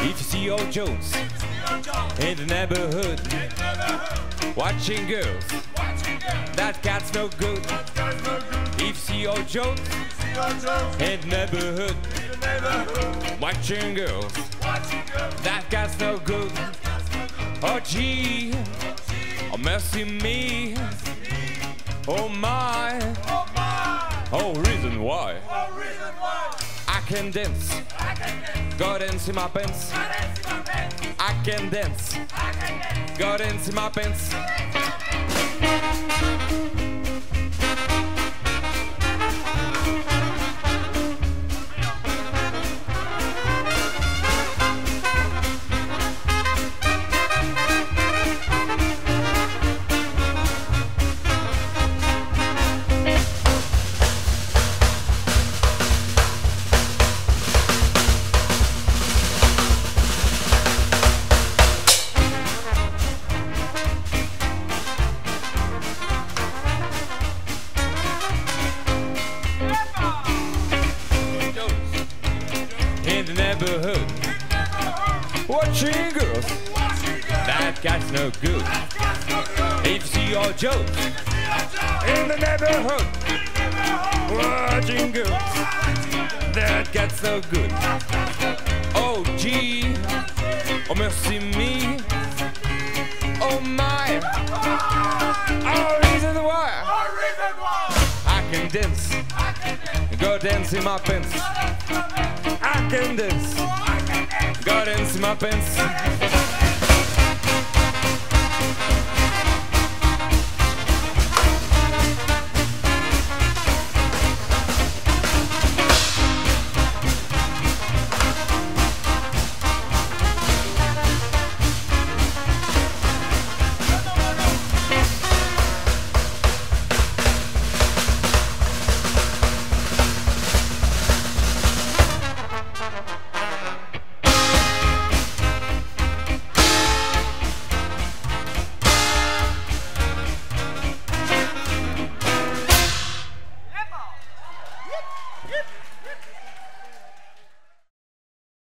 If you see old Jones in the neighborhood, watching girls, that cat's no good. If you see old Jones in the neighborhood, watching girls, that cat's no good. Oh gee, oh mercy me, oh my, oh reason why. I can dance, go dance in my pants. I can dance, go dance in my pants. Watching girls, that cat's no good. If you see all jokes in the neighborhood, watching girls, that cat's no good. Oh gee, oh mercy me, oh my, oh reason why. I can dance, go dance in my pants. I can dance, go dance in my pants.